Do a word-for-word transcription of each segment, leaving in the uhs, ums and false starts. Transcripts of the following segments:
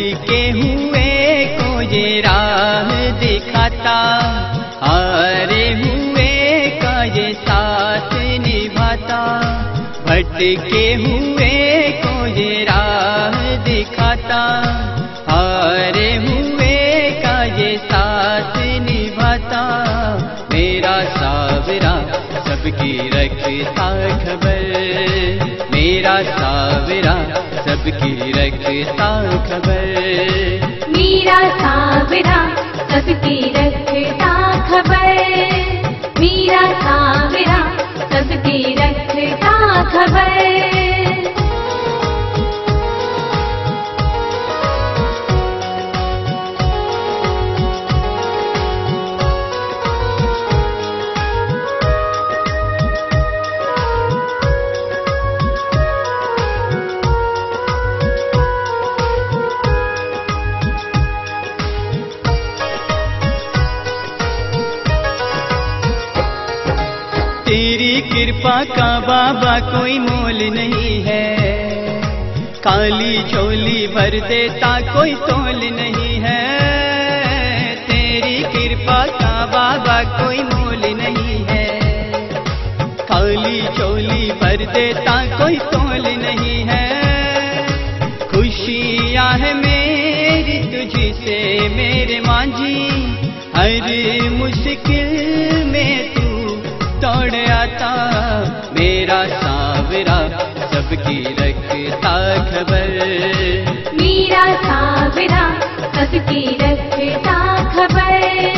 भटके हुए को ये राह दिखाता, हारे हुए का ये साथ निभाता। भटके हुए को ये राह दिखाता, हारे हुए का ये साथ निभाता। मेरा सावरा सबकी रखता खबर, मेरा सावरा सबकी रखता खबर। मेरा सावरा सबकी रखता खबर, मेरा सावरा सबकी रखता खबर। तेरी कृपा का बाबा कोई मोल नहीं है, काली झोली भर देता कोई तोल नहीं है। तेरी कृपा का बाबा कोई मोल नहीं है, काली झोली भर देता कोई तोल नहीं है। खुशियाँ है मेरी तुझी से मेरे मांझी, हर मुश्किल में तू दौड़ आता। मेरा सावरा सबकी रखता खबर, मेरा सावरा सबकी रखता खबर।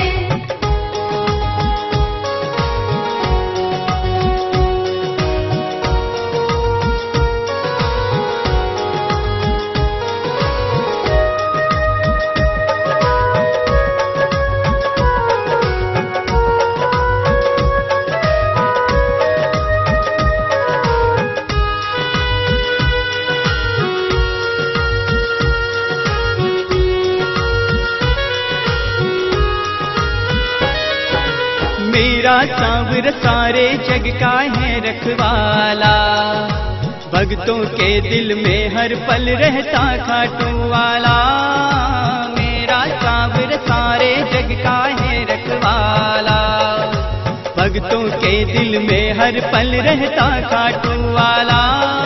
मेरा सावर सारे जग का है रखवाला, भक्तों के दिल में हर पल रहता खाटू वाला। मेरा सावर सारे जग का है रखवाला, भक्तों के दिल में हर पल रहता खाटू वाला।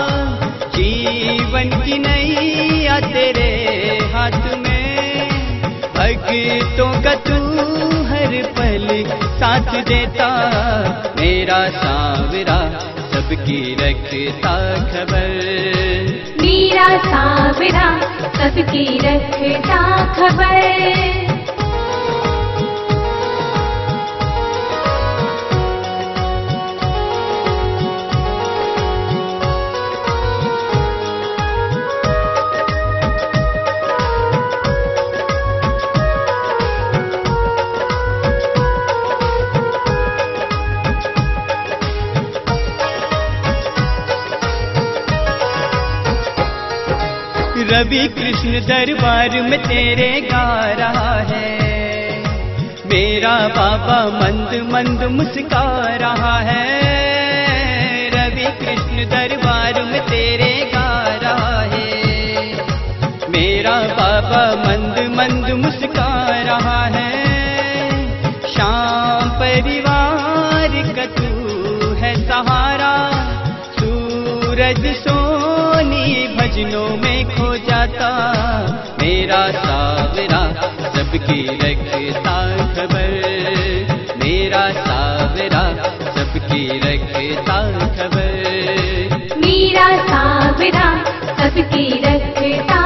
जीवन की नैया तेरे हाथ में, भक्तों का तू हर पल साथ देता। मेरा सावरा सबकी रखता खबर, मेरा सावरा सबकी रखता खबर। रवि कृष्ण दरबार में तेरे गा रहा है, मेरा बाबा मंद मंद मुस्का रहा है। रवि कृष्ण दरबार में तेरे गा रहा है, मेरा बाबा मंद मंद मुस्का रहा है। शाम परिवार का तू है सहारा, सूरज सोनी भजनों में खो जाता। मेरा सावरा सबकी रखता खबर, मेरा सावरा सबकी रखता खबर। मेरा सावरा सबकी रखता